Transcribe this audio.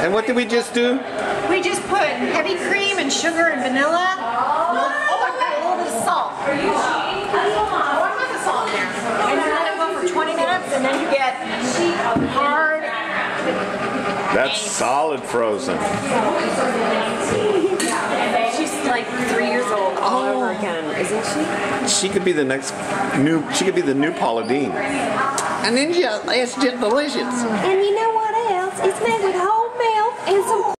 And what did we just do? We just put heavy cream and sugar and vanilla. Oh, I put a little bit of salt. One with the salt there. And you let it go for 20 minutes, and then you get hard. That's solid frozen. She's like 3 years old all over again, isn't she? She could be the next new. She could be the new Paula Deen. And then it's just delicious. And you know what else? It's made